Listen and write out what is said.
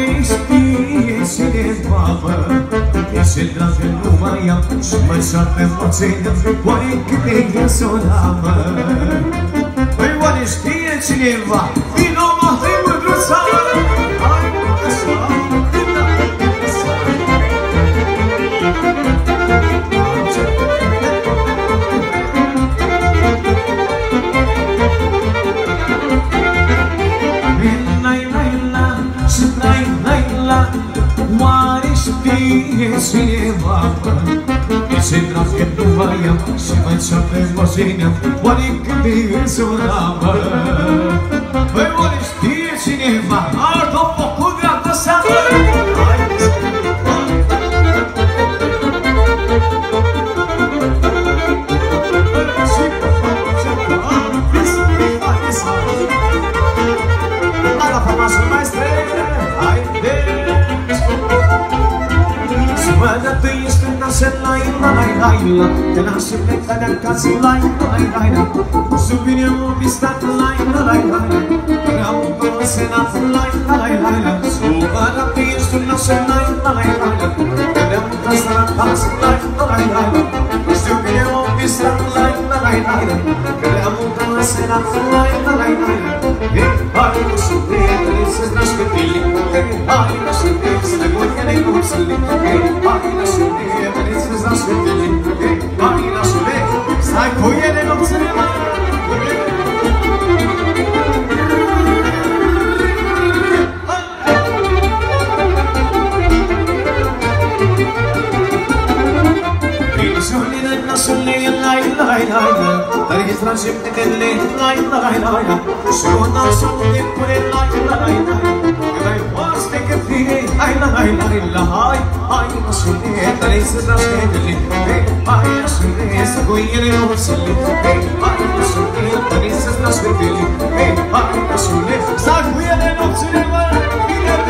știe cineva, mă, ești dragă, nu mai am și mă șoartă emoțiile, oare câte e sora, mă? Păi oare știe cineva, vino mă, hai mândruța, hai așa, oare știe cineva, mă, ești dragă, nu mai am și mă șoartă emoțiile, oare câte e sora, mă? Păi oare știe cineva, arde un foc cu dreapta seamă, hai Laila, te nașe pleca de acasă, Laila, Laila, subine o pistată, Laila, Laila, vreau că mă senat, Laila, Laila, subara pe ești un nașe, Laila, Laila, vreau că să acasă, Laila, Laila, subine o pistată, Laila, Laila, vreau că mă senat, Laila, Laila, hai, nu știe, trebuie să-ți naști pe tine, hai, nu știe, să te voi că ne cupsele, hai, nu știe, trebuie să-ți naști pe tine. Stai cu ele nopțile mai Prinșurile nașule, Laila, Laila, dar ești tranșipte de le, Laila, Laila, și o nașul de pune, Laila, Laila, că mai oaste că fie, Laila, Laila, hai, hai, nașule, dar ești tranșipte de le, hai, nașule, să cu ele nopțile, hai, nașule, dar ești tranșipte de le, hai, nașule, să cu ele nopțile, mă,